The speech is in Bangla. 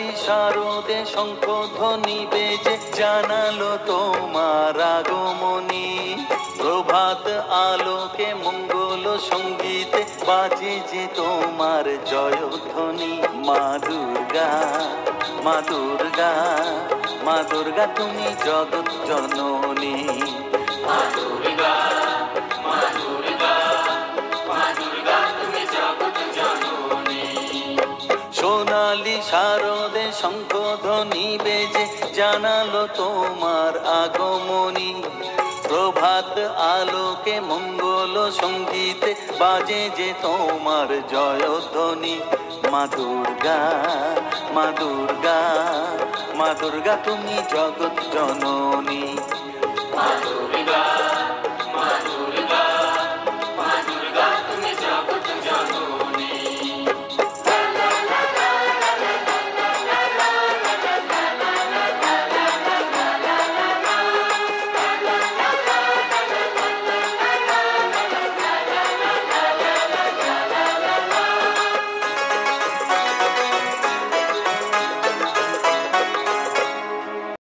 শারদে শঙ্খধ্বনি বেজে জানালো তোমার আগমনী। প্রভাত আলোকে মঙ্গল সঙ্গীতে বাজে যে তোমার জয়ধ্বনি। মা দুর্গা, মা দুর্গা, মা দুর্গা তুমি জগৎ জননী। মা দুর্গা, মা দুর্গা, মা দুর্গা তুমি জগৎ জননী। সোনালি শারদে শঙ্খধ্বনি বেজে জানালো তোমার আগমনী। প্রভাত আলোকে মঙ্গল সঙ্গীতে বাজে যে তোমার জয়ধ্বনি। মা দুর্গা, মা দুর্গা, মা দুর্গা তুমি জগৎ জননী। মা দুর্গা,